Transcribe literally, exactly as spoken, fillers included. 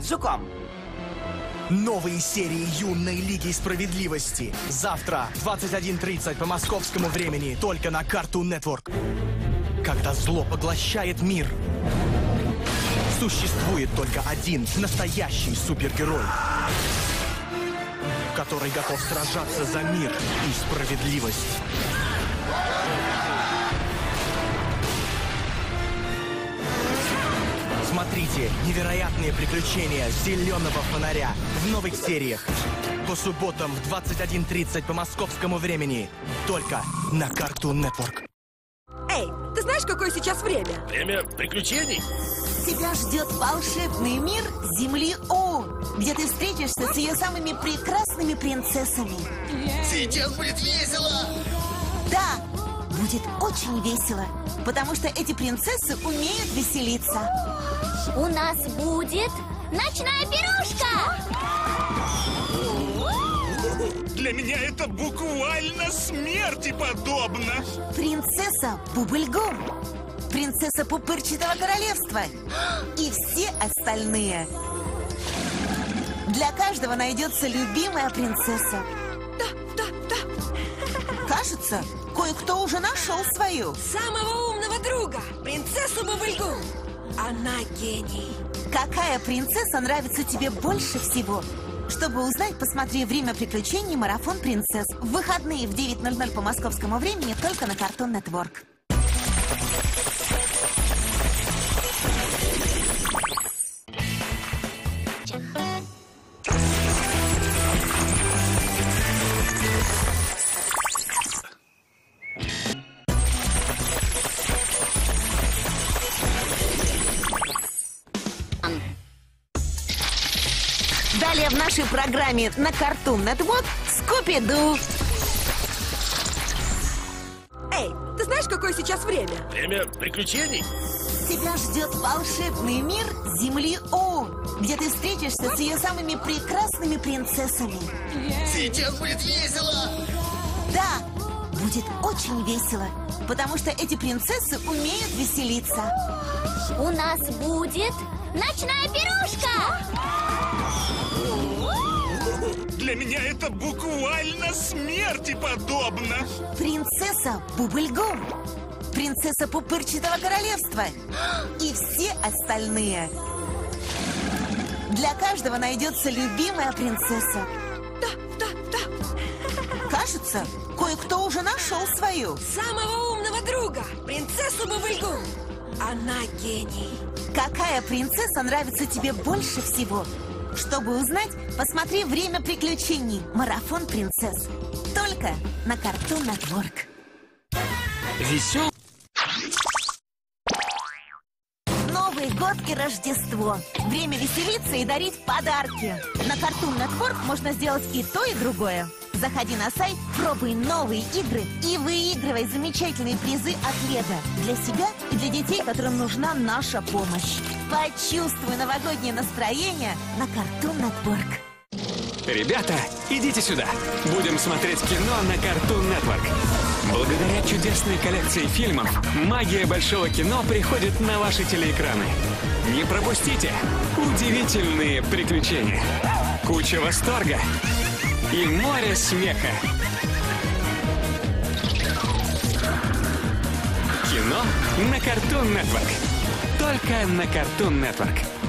с жуком. Новые серии юной Лиги Справедливости. Завтра в двадцать один тридцать по московскому времени только на Cartoon Network. Когда зло поглощает мир, существует только один настоящий супергерой, который готов сражаться за мир и справедливость. Смотрите невероятные приключения Зеленого фонаря в новых сериях. По субботам в двадцать один тридцать по московскому времени. Только на Cartoon Network. Эй, ты знаешь, какое сейчас время? Время приключений. Тебя ждет волшебный мир Земли О, где ты встретишься с ее самыми прекрасными принцессами. Сейчас будет весело. Да, будет очень весело, потому что эти принцессы умеют веселиться. У нас будет ночная пирушка! Для меня это буквально смерти подобно. Принцесса Бубльгум, принцесса Пупырчатого королевства и все остальные. Для каждого найдется любимая принцесса. Да, да, да. Кажется, кое-кто уже нашел свою. Самого умного друга, принцессу Бубльгум. Она гений. Какая принцесса нравится тебе больше всего? Чтобы узнать, посмотри «Время приключений. Марафон принцесс». В выходные в девять ноль ноль по московскому времени только на Cartoon Network. Далее в нашей программе на Cartoon Network Скуби-Ду. Эй, ты знаешь, какое сейчас время? Время приключений. Тебя ждет волшебный мир Земли О, где ты встретишься с ее самыми прекрасными принцессами. Сейчас будет весело. Да, будет очень весело, потому что эти принцессы умеют веселиться. У нас будет ночная пирушка! Для меня это буквально смерти подобно. Принцесса Бубльгум, принцесса Пупырчатого королевства и все остальные. Для каждого найдется любимая принцесса. Да, да, да. Кажется, кое-кто уже нашел свою. Самого умного друга, принцессу Бубльгум. Она гений. Какая принцесса нравится тебе больше всего? Чтобы узнать, посмотри «Время приключений. Марафон принцесс». Только на Cartoon Network. Весел. Новый год и Рождество. Время веселиться и дарить подарки. На Cartoon Network можно сделать и то, и другое. Заходи на сайт, пробуй новые игры и выигрывай замечательные призы от Лего для себя и для детей, которым нужна наша помощь. Почувствуй новогоднее настроение на Cartoon Network. Ребята, идите сюда. Будем смотреть кино на Cartoon Network. Благодаря чудесной коллекции фильмов, магия большого кино приходит на ваши телеэкраны. Не пропустите удивительные приключения, куча восторга и море смеха. Кино на Cartoon Network. Только на Cartoon Network.